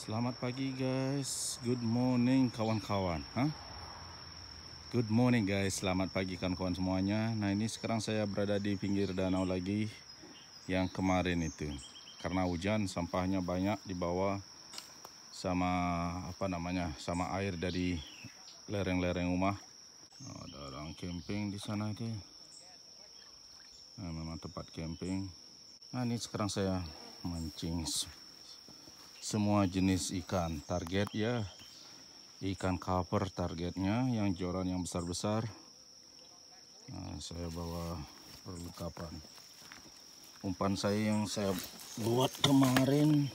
Selamat pagi guys, good morning kawan-kawan. Good morning guys, selamat pagi kawan-kawan semuanya. Nah ini sekarang saya berada di pinggir danau lagi yang kemarin itu. Karena hujan sampahnya banyak dibawa sama sama air dari lereng-lereng rumah. Ada orang camping di sana itu. Nah, memang tempat camping. Nah ini sekarang saya mancing semua jenis ikan. Target ya ikan cover targetnya, yang joran yang besar-besar. Nah, saya bawa perlengkapan. Umpan saya yang saya buat kemarin.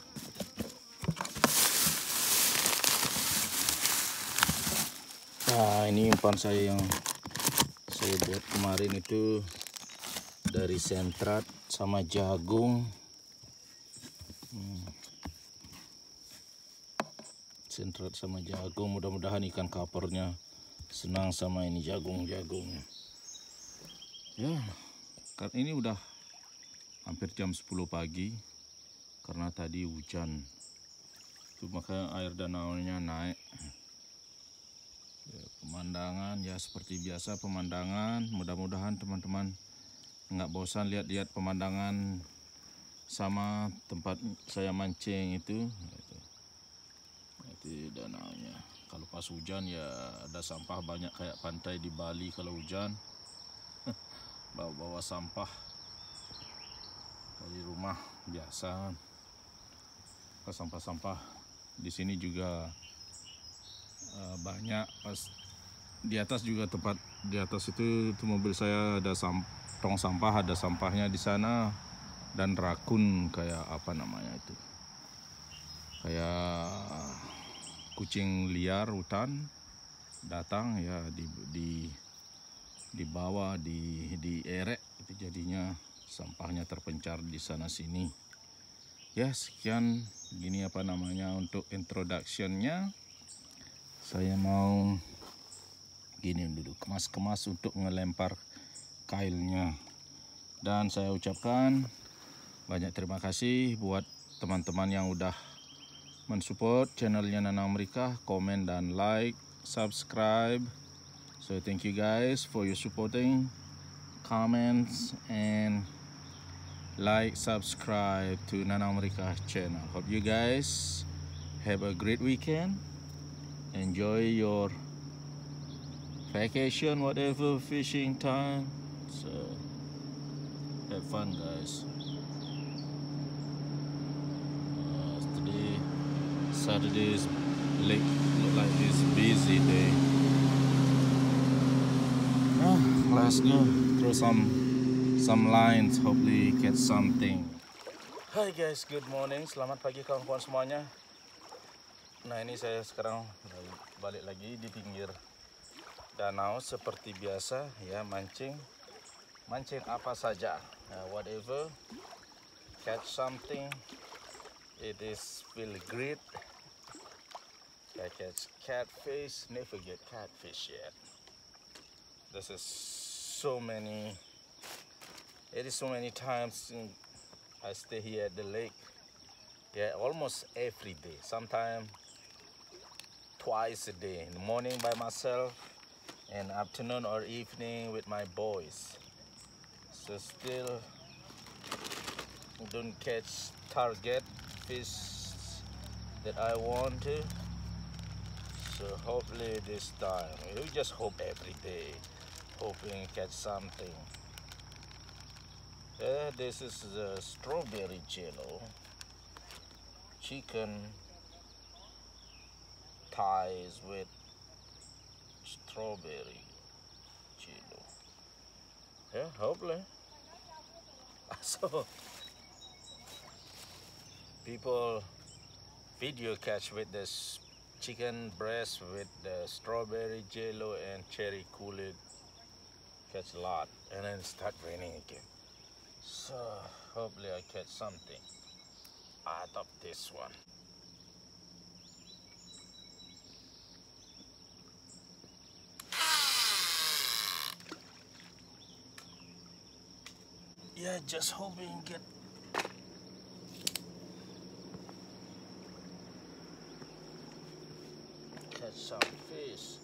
Nah, ini umpan saya yang saya buat kemarin itu dari sentrat sama jagung. Sentrat sama jagung, mudah-mudahan ikan kapernya senang sama ini jagung-jagungnya. Ya, karena ini udah hampir jam 10 pagi karena tadi hujan. Itu makanya air danaunya naik. Ya, pemandangan ya seperti biasa pemandangan. Mudah-mudahan teman-teman nggak bosan lihat-lihat pemandangan sama tempat saya mancing itu. Di danaunya. Kalau pas hujan ya ada sampah banyak kayak pantai di Bali kalau hujan. Bawa-bawa sampah dari rumah biasa. Sampah-sampah di sini juga banyak. Pas di atas juga tempat di atas itu mobil saya ada tong sampah, ada sampahnya di sana dan rakun kayak apa namanya itu. Kayak kucing liar hutan datang ya dibawa dierek itu, jadinya sampahnya terpencar di sana sini. Ya sekian gini apa namanya untuk introductionnya. Saya mau gini dulu kemas-kemas untuk ngelempar kailnya, dan saya ucapkan banyak terima kasih buat teman-teman yang udah mensupport channelnya Nana Amerika, komen dan like, subscribe. So thank you guys for your supporting, comments and like, subscribe to Nana Amerika channel. Hope you guys have a great weekend. Enjoy your vacation, whatever, fishing time. So have fun guys. Today Saturday's lake look like this busy day. Let's go throw some lines, hopefully catch something. Hai guys, good morning, selamat pagi kawan-kawan semuanya. Nah ini saya sekarang balik lagi di pinggir danau seperti biasa ya, mancing apa saja, whatever, catch something. It is feel great. I catch catfish, never get catfish yet. This is so many times I stay here at the lake. Yeah, almost every day. Sometimes twice a day. In the morning by myself, and afternoon or evening with my boys. So still don't catch target fish that I want to. So hopefully this time, we just hope every day, hoping catch something. Yeah, this is the strawberry jello, chicken thighs with strawberry jello. Yeah, hopefully. So people video catch with this chicken breast with the strawberry jello and cherry Kool-Aid, catch a lot, and then start raining again. So hopefully I catch something out of this one. Yeah, just hoping get catch some fish.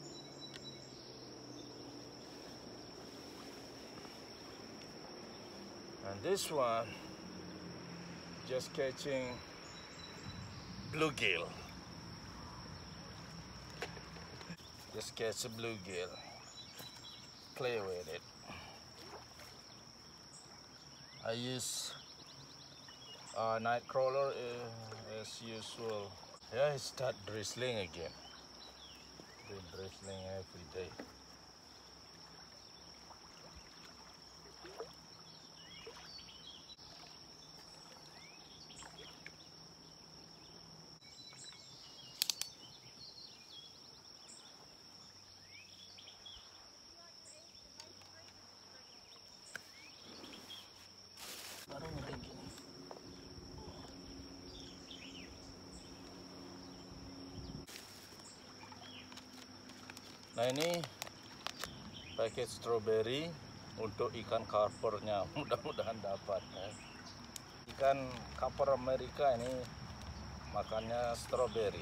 And this one just catching bluegill. Just catch a bluegill. Play with it. I use night crawler as usual. Yeah, it start drizzling again. Been drizzling every day. Baru ngering gini. Nah, ini pakai strawberry untuk ikan karpernya. Mudah-mudahan dapat ya. Ikan karper Amerika ini makannya strawberry.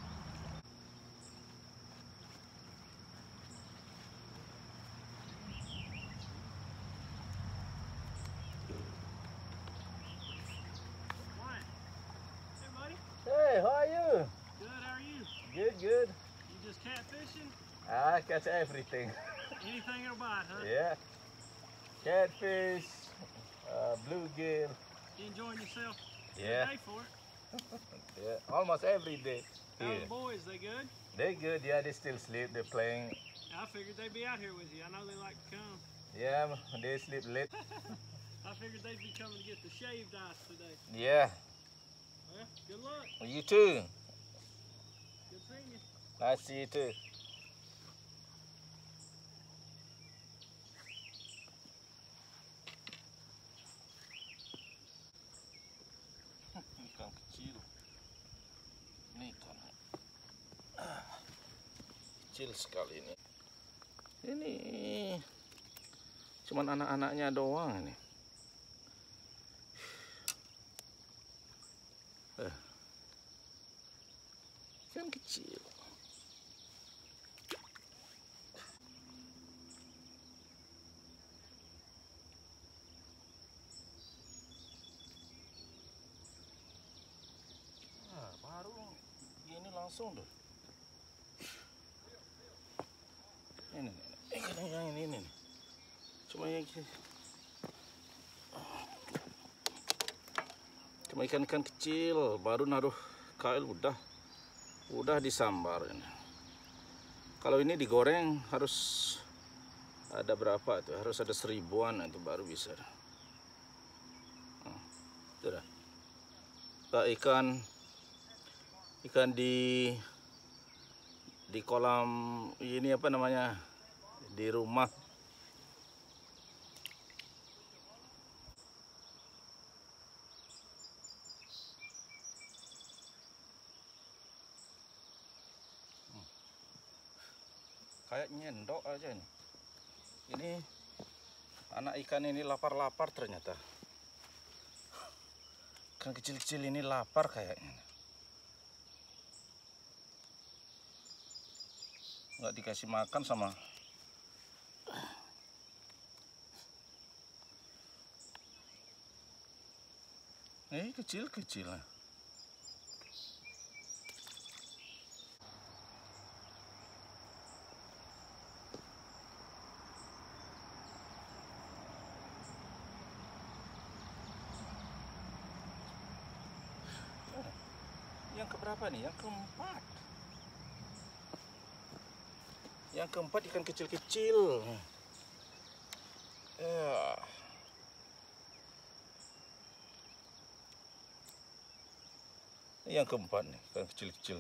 Hey, how are you? Good, how are you? Good, good. You just catfishing? I catch everything. Anything it'll bite, huh? Yeah. Catfish, bluegill. You enjoying yourself? Yeah. Good day for it. Yeah, almost every day How are here. the boys, they good? They good, yeah, they still sleep, they're playing. I figured they'd be out here with you. I know they like to come. Yeah, they sleep late. I figured they'd be coming to get the shaved ice today. Yeah, Well, good luck. you too. Good seeing you. Nice to see you too. Ikan kecil. Ini ikan kecil sekali ini. Ini cuman anak-anaknya doang ini. Ikan kecil. Baru gini langsung tuh. Ini ikan yang ini nih. Cuma yang cuma ikan-ikan kecil, baru naruh kail udah disambar ini. Kalau ini digoreng harus ada berapa tuh? Harus ada 1000-an itu baru bisa. Itu dah. Ikan di kolam ini apa namanya, di rumah. Kayak nyendok aja nih. Ini anak ikan ini lapar-lapar ternyata. Ikan kecil-kecil ini lapar kayaknya. Nggak dikasih makan sama ini kecil-kecil. Yang keberapa nih? Yang keempat. Yang keempat ikan kecil-kecil. Ya. Yang keempat nih, ikan kecil-kecil.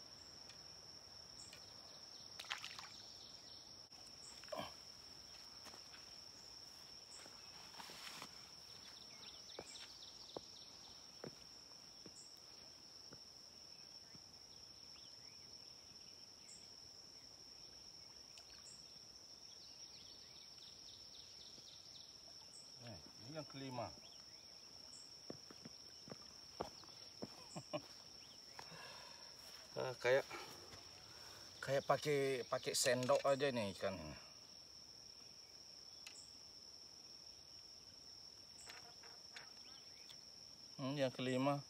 Ini yang kelima. Kayak Kayak pakai sendok aja nih ikan. Yang kelima.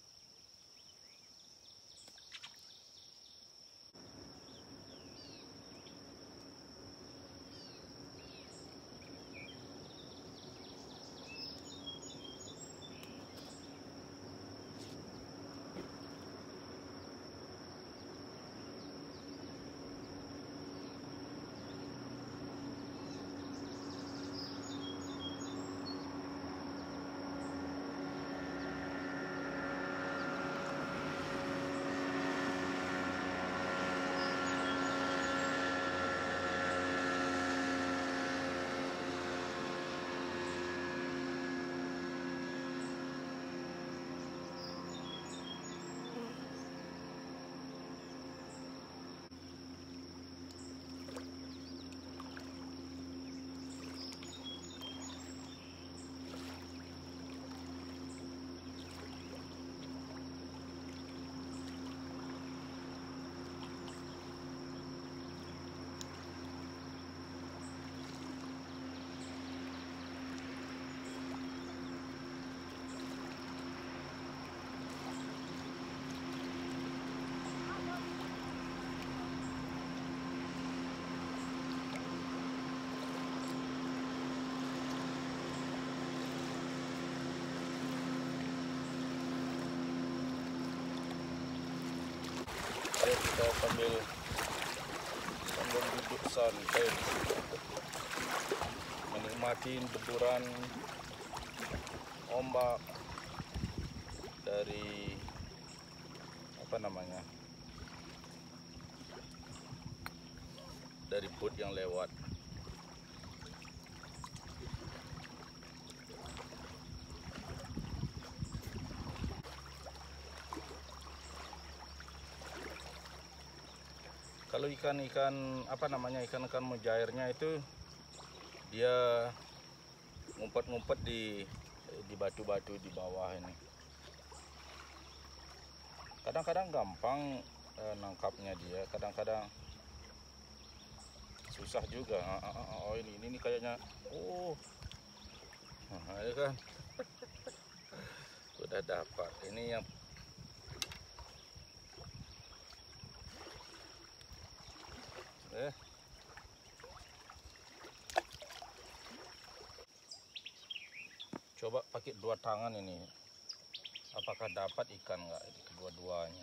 Kita sambil duduk santai menikmati deburan ombak dari dari boat yang lewat. Kalau ikan-ikan ikan-ikan mujairnya itu dia ngumpet-ngumpet di batu-batu di bawah ini. Kadang-kadang gampang nangkapnya dia, kadang-kadang susah juga. Oh ini kayaknya, ini kan udah dapat. Ini yang coba pakai dua tangan ini, apakah dapat ikan nggak di kedua-duanya.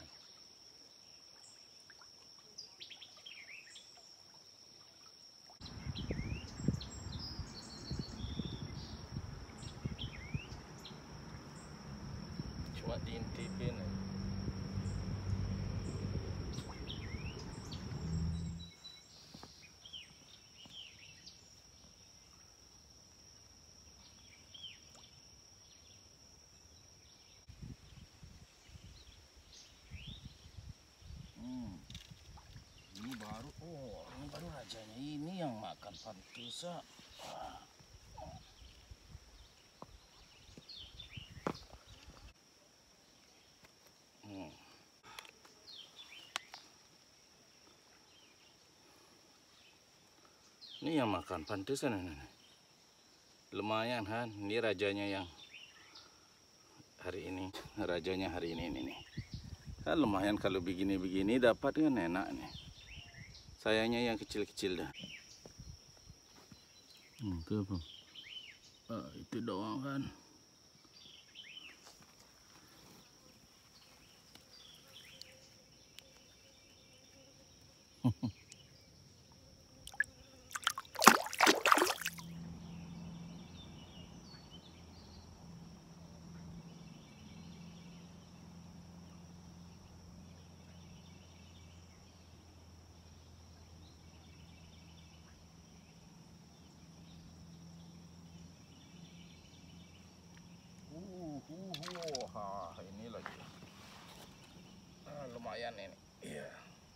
Cuma diintipin. Ini baru rajanya ini yang makan pantusa. Ini yang makan pantusa nih. Lumayan kan, ini rajanya yang hari ini, rajanya hari ini nih. Kan lumayan kalau begini-begini dapat kan enak nih. Sayangnya yang kecil-kecil dah. Itu apa? Itu doang kan. Ini lagi. Lumayan ini. Iya.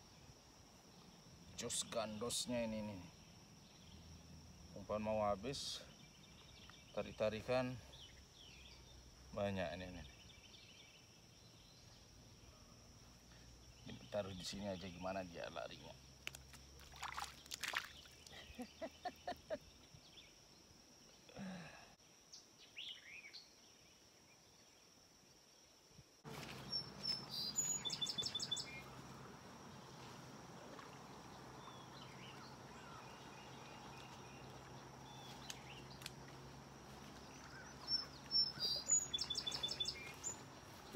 Jus gandosnya ini nih. Umpan mau habis. Tarik-tarikan banyak ini. Taruh di sini aja, gimana dia larinya.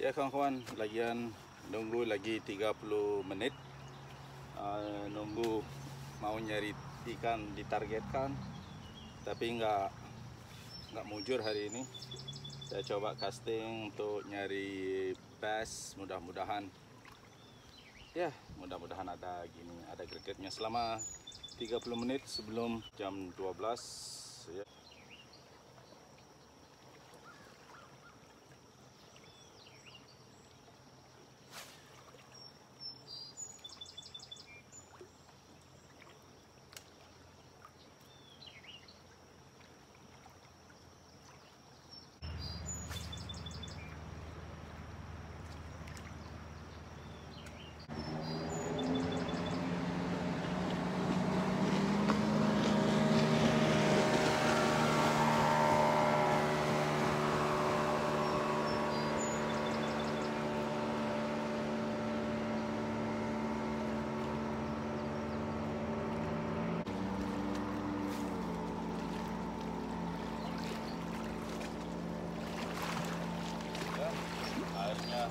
Ya kawan-kawan, lagian nunggu lagi 30 menit. Nunggu mau nyari ikan ditargetkan, tapi nggak mujur hari ini. Saya coba casting untuk nyari bass, mudah-mudahan ada gini, ada gregetnya selama 30 menit sebelum jam 12 ya. Airnya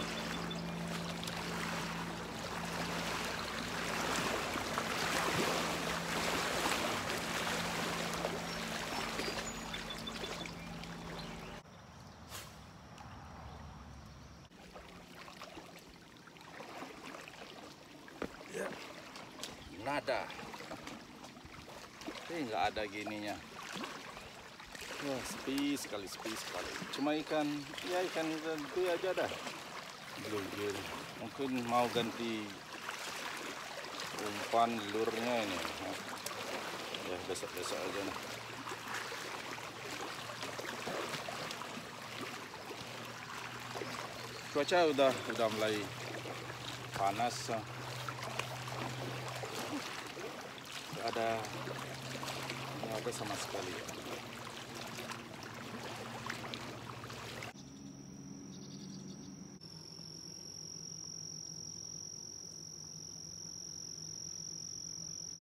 ya, nada. Nggak ada gininya. Wah, sepi sekali. Cuma ikan itu aja dah. Bluegill. Mungkin mau ganti umpan lurnya ini. Ya besok aja nih. Cuaca udah mulai panas. Nggak ada sama sekali.